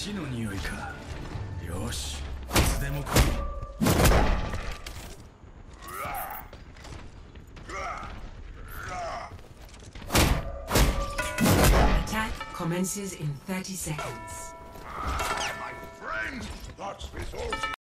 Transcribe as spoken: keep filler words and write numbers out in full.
死の匂いか。よし、いつでも来い。 Attack commences in thirty seconds. My friend, that's resolved.